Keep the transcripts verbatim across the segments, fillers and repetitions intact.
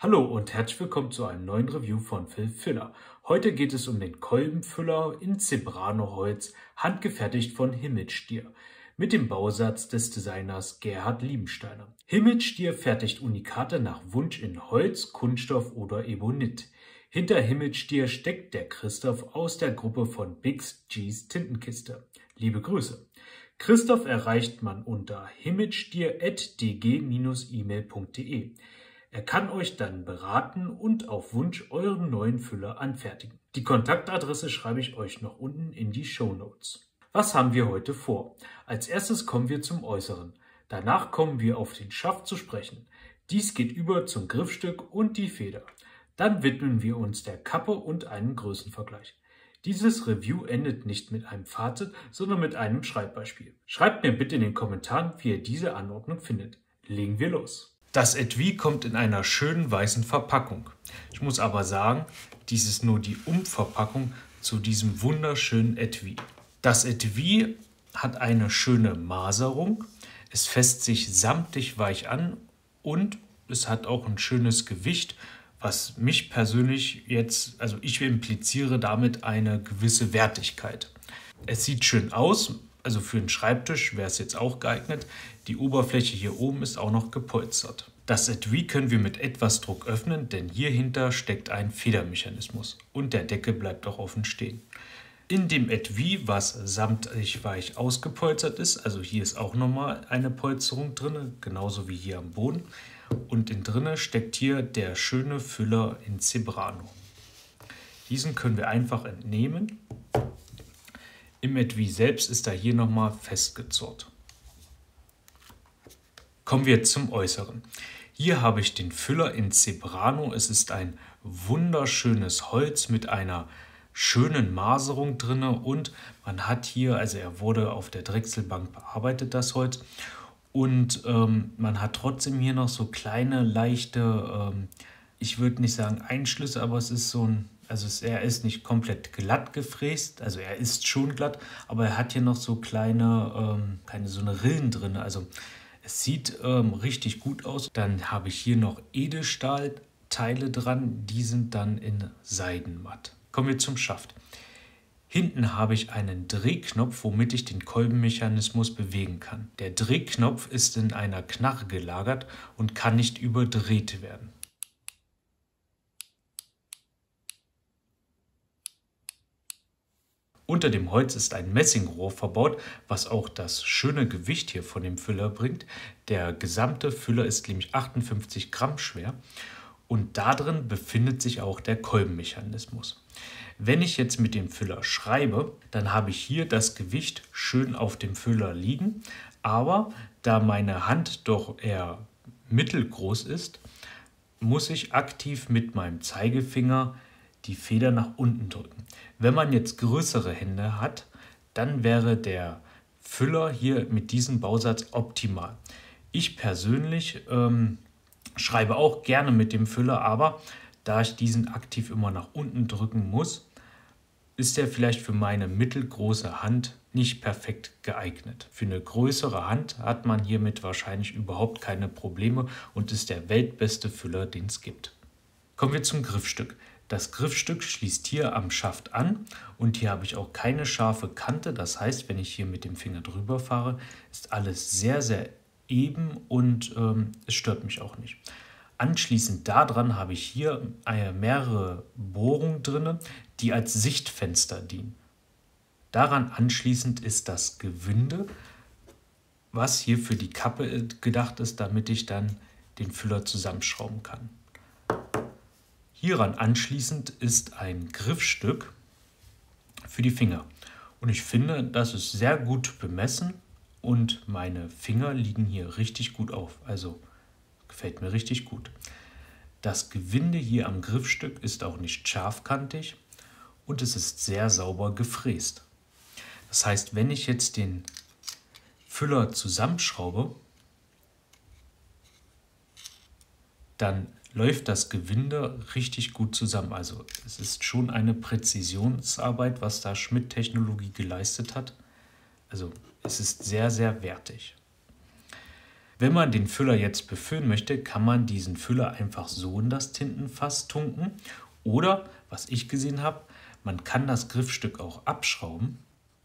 Hallo und herzlich willkommen zu einem neuen Review von Phil Filler. Heute geht es um den Kolbenfüller in Zebrano-Holz, handgefertigt von Himmelstier, mit dem Bausatz des Designers Gerhard Liebensteiner. Himmelstier fertigt Unikate nach Wunsch in Holz, Kunststoff oder Ebonit. Hinter Himmelstier steckt der Christoph aus der Gruppe von Bix G's Tintenkiste. Liebe Grüße. Christoph erreicht man unter himmelstier at d g dash e mail punkt d e. Er kann euch dann beraten und auf Wunsch euren neuen Füller anfertigen. Die Kontaktadresse schreibe ich euch noch unten in die Shownotes. Was haben wir heute vor? Als erstes kommen wir zum Äußeren. Danach kommen wir auf den Schaft zu sprechen. Dies geht über zum Griffstück und die Feder. Dann widmen wir uns der Kappe und einem Größenvergleich. Dieses Review endet nicht mit einem Fazit, sondern mit einem Schreibbeispiel. Schreibt mir bitte in den Kommentaren, wie ihr diese Anordnung findet. Legen wir los. Das Etui kommt in einer schönen weißen Verpackung. Ich muss aber sagen, dies ist nur die Umverpackung zu diesem wunderschönen Etui. Das Etui hat eine schöne Maserung, es fässt sich samtig weich an und es hat auch ein schönes Gewicht, was mich persönlich jetzt, also ich impliziere damit eine gewisse Wertigkeit. Es sieht schön aus. Also für einen Schreibtisch wäre es jetzt auch geeignet. Die Oberfläche hier oben ist auch noch gepolstert. Das Etui können wir mit etwas Druck öffnen, denn hierhinter steckt ein Federmechanismus und der Deckel bleibt auch offen stehen. In dem Etui, was samtig weich ausgepolstert ist, also hier ist auch nochmal eine Polsterung drin, genauso wie hier am Boden. Und innen drin steckt hier der schöne Füller in Zebrano. Diesen können wir einfach entnehmen. Im Etui selbst ist er hier nochmal festgezurrt. Kommen wir zum Äußeren. Hier habe ich den Füller in Zebrano. Es ist ein wunderschönes Holz mit einer schönen Maserung drin und man hat hier, also er wurde auf der Drechselbank bearbeitet, das Holz. Und ähm, man hat trotzdem hier noch so kleine, leichte, ähm, ich würde nicht sagen Einschlüsse, aber es ist so ein, also es, er ist nicht komplett glatt gefräst, also er ist schon glatt, aber er hat hier noch so kleine, ähm, keine so eine Rillen drin, also es sieht ähm, richtig gut aus. Dann habe ich hier noch Edelstahlteile dran, die sind dann in Seidenmatt. Kommen wir zum Schaft. Hinten habe ich einen Drehknopf, womit ich den Kolbenmechanismus bewegen kann. Der Drehknopf ist in einer Knarre gelagert und kann nicht überdreht werden. Unter dem Holz ist ein Messingrohr verbaut, was auch das schöne Gewicht hier von dem Füller bringt. Der gesamte Füller ist nämlich achtundfünfzig Gramm schwer und da drin befindet sich auch der Kolbenmechanismus. Wenn ich jetzt mit dem Füller schreibe, dann habe ich hier das Gewicht schön auf dem Füller liegen, aber da meine Hand doch eher mittelgroß ist, muss ich aktiv mit meinem Zeigefinger die Feder nach unten drücken. Wenn man jetzt größere Hände hat, dann wäre der Füller hier mit diesem Bausatz optimal. Ich persönlich ähm, schreibe auch gerne mit dem Füller, aber da ich diesen aktiv immer nach unten drücken muss, ist er vielleicht für meine mittelgroße Hand nicht perfekt geeignet. Für eine größere Hand hat man hiermit wahrscheinlich überhaupt keine Probleme und ist der weltbeste Füller, den es gibt. Kommen wir zum Griffstück. Das Griffstück schließt hier am Schaft an und hier habe ich auch keine scharfe Kante. Das heißt, wenn ich hier mit dem Finger drüber fahre, ist alles sehr, sehr eben und ähm, es stört mich auch nicht. Anschließend daran habe ich hier mehrere Bohrungen drin, die als Sichtfenster dienen. Daran anschließend ist das Gewinde, was hier für die Kappe gedacht ist, damit ich dann den Füller zusammenschrauben kann. Hieran anschließend ist ein Griffstück für die Finger. Und ich finde, das ist sehr gut bemessen und meine Finger liegen hier richtig gut auf. Also gefällt mir richtig gut. Das Gewinde hier am Griffstück ist auch nicht scharfkantig und es ist sehr sauber gefräst. Das heißt, wenn ich jetzt den Füller zusammenschraube, dann läuft das Gewinde richtig gut zusammen. Also es ist schon eine Präzisionsarbeit, was da Schmidt-Technologie geleistet hat. Also es ist sehr, sehr wertig. Wenn man den Füller jetzt befüllen möchte, kann man diesen Füller einfach so in das Tintenfass tunken. Oder, was ich gesehen habe, man kann das Griffstück auch abschrauben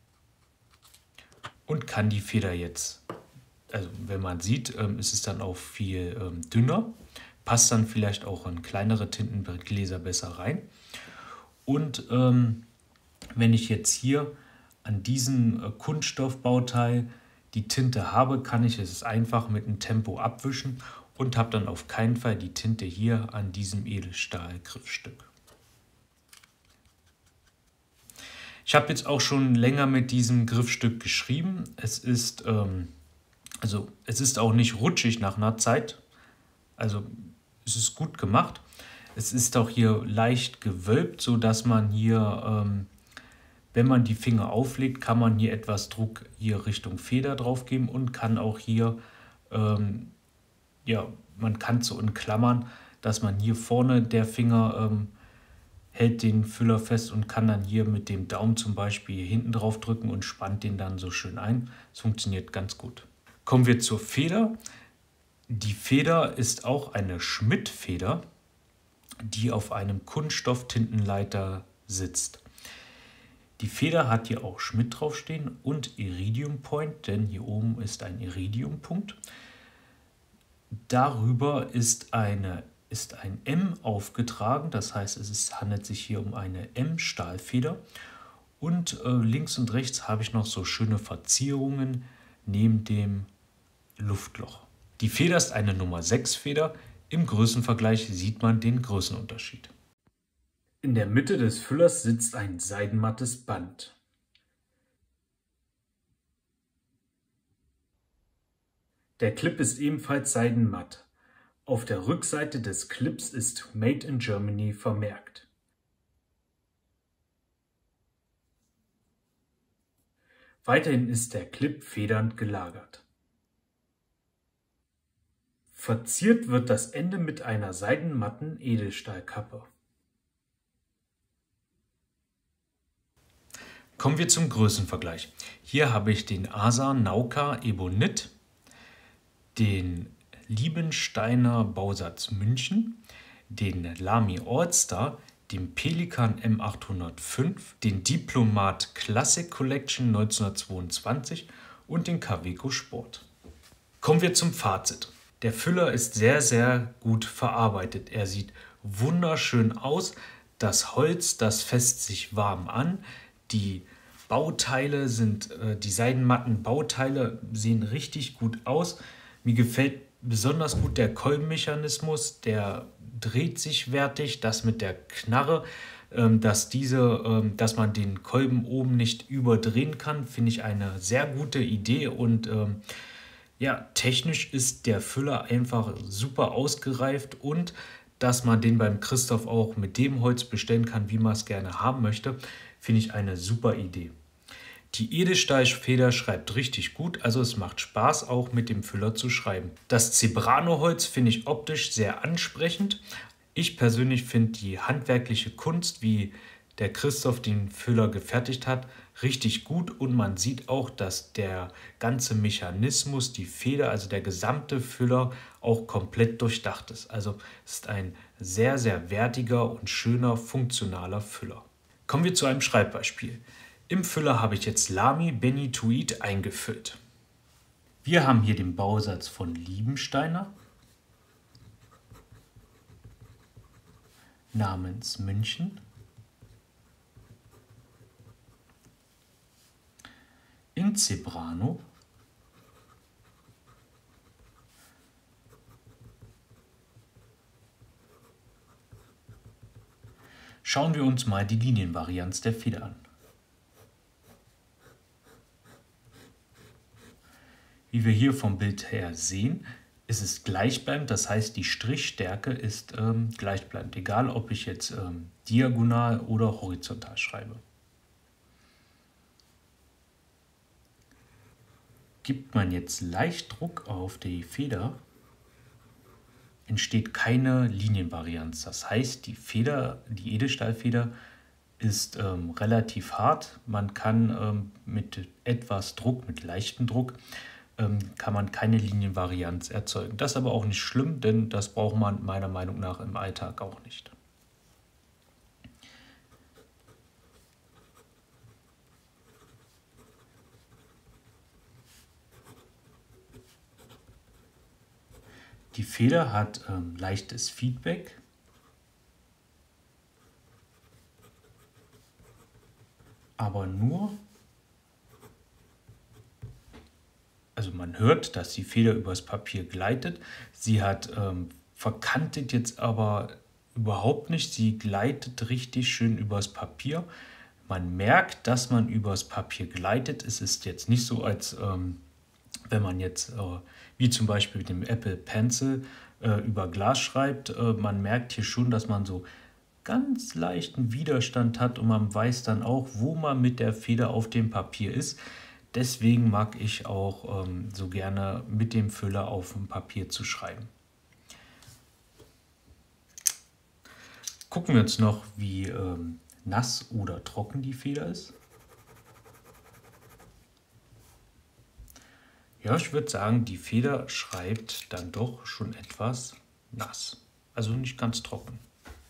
und kann die Feder jetzt, also wenn man sieht, ähm, ist es dann auch viel ähm, dünner, passt dann vielleicht auch in kleinere Tintengläser besser rein. Und ähm, wenn ich jetzt hier an diesem äh, Kunststoffbauteil die Tinte habe, kann ich es einfach mit einem Tempo abwischen und habe dann auf keinen Fall die Tinte hier an diesem Edelstahlgriffstück. Ich habe jetzt auch schon länger mit diesem Griffstück geschrieben. Es ist, ähm, also es ist auch nicht rutschig nach einer Zeit. Also es ist gut gemacht. Es ist auch hier leicht gewölbt, sodass man hier, ähm, wenn man die Finger auflegt, kann man hier etwas Druck hier Richtung Feder drauf geben und kann auch hier, ähm, ja, man kann so in Klammern, dass man hier vorne der Finger ähm, hält den Füller fest und kann dann hier mit dem Daumen zum Beispiel hier hinten drauf drücken und spannt den dann so schön ein. Das funktioniert ganz gut. Kommen wir zur Feder. Die Feder ist auch eine Schmidt-Feder, die auf einem Kunststofftintenleiter sitzt. Die Feder hat hier auch Schmidt draufstehen und Iridium Point, denn hier oben ist ein Iridiumpunkt. Darüber ist eine ist ein M aufgetragen, das heißt, es ist, handelt sich hier um eine M-Stahlfeder. Und äh, links und rechts habe ich noch so schöne Verzierungen neben dem Luftloch. Die Feder ist eine Nummer sechs Feder. Im Größenvergleich sieht man den Größenunterschied. In der Mitte des Füllers sitzt ein seidenmattes Band. Der Clip ist ebenfalls seidenmatt. Auf der Rückseite des Clips ist Made in Germany vermerkt. Weiterhin ist der Clip federnd gelagert. Verziert wird das Ende mit einer seidenmatten Edelstahlkappe. Kommen wir zum Größenvergleich. Hier habe ich den Asa Nauka Ebonit, den Liebensteiner Bausatz München, den Lamy All-Star, den Pelikan M achthundertfünf, den Diplomat Classic Collection neunzehnhundertzweiundzwanzig und den Kaweco Sport. Kommen wir zum Fazit. Der Füller ist sehr, sehr gut verarbeitet. Er sieht wunderschön aus. Das Holz, das fässt sich warm an. Die Bauteile sind, äh, die seidenmatten Bauteile sehen richtig gut aus. Mir gefällt besonders gut der Kolbenmechanismus, der dreht sich wertig, das mit der Knarre, ähm, dass, diese, ähm, dass man den Kolben oben nicht überdrehen kann, finde ich eine sehr gute Idee und ähm, ja, technisch ist der Füller einfach super ausgereift und dass man den beim Christoph auch mit dem Holz bestellen kann, wie man es gerne haben möchte, finde ich eine super Idee. Die Edelstahlfeder schreibt richtig gut, also es macht Spaß, auch mit dem Füller zu schreiben. Das Zebrano-Holz finde ich optisch sehr ansprechend. Ich persönlich finde die handwerkliche Kunst, wie der Christoph den Füller gefertigt hat, richtig gut und man sieht auch, dass der ganze Mechanismus, die Feder, also der gesamte Füller auch komplett durchdacht ist. Also es ist ein sehr, sehr wertiger und schöner, funktionaler Füller. Kommen wir zu einem Schreibbeispiel. Im Füller habe ich jetzt Lamy Benitoid eingefüllt. Wir haben hier den Bausatz von Liebensteiner namens München in Zebrano Schauen wir uns mal die Linienvarianz der Feder an. Wie wir hier vom Bild her sehen, ist es gleichbleibend, das heißt die Strichstärke ist ähm, gleichbleibend, egal ob ich jetzt ähm, diagonal oder horizontal schreibe. Gibt man jetzt leicht Druck auf die Feder, entsteht keine Linienvarianz. Das heißt, die Feder, die Edelstahlfeder ist ähm, relativ hart. Man kann ähm, mit etwas Druck, mit leichtem Druck, ähm, kann man keine Linienvarianz erzeugen. Das ist aber auch nicht schlimm, denn das braucht man meiner Meinung nach im Alltag auch nicht. Die Feder hat ähm, leichtes Feedback. Aber nur, also man hört, dass die Feder übers Papier gleitet. Sie hat ähm, verkantet jetzt aber überhaupt nicht. Sie gleitet richtig schön übers Papier. Man merkt, dass man übers Papier gleitet. Es ist jetzt nicht so, als ähm, wenn man jetzt, äh, wie zum Beispiel mit dem Apple Pencil, äh, über Glas schreibt. Äh, man merkt hier schon, dass man so ganz leichten Widerstand hat und man weiß dann auch, wo man mit der Feder auf dem Papier ist. Deswegen mag ich auch ähm, so gerne mit dem Füller auf dem Papier zu schreiben. Gucken wir uns noch, wie ähm, nass oder trocken die Feder ist. Ja, ich würde sagen, die Feder schreibt dann doch schon etwas nass. Also nicht ganz trocken.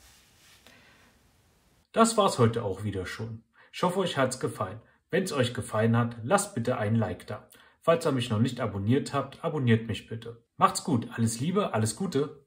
Das war's heute auch wieder schon. Ich hoffe, euch hat's gefallen. Wenn es euch gefallen hat, lasst bitte ein Like da. Falls ihr mich noch nicht abonniert habt, abonniert mich bitte. Macht's gut, alles Liebe, alles Gute.